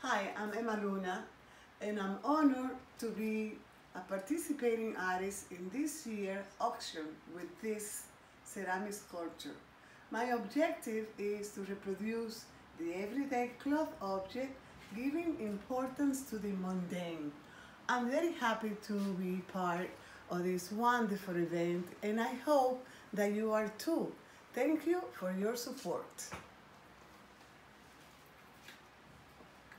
Hi, I'm Emma Luna, and I'm honored to be a participating artist in this year's auction with this ceramic sculpture. My objective is to reproduce the everyday cloth object, giving importance to the mundane. I'm very happy to be part of this wonderful event, and I hope that you are too. Thank you for your support.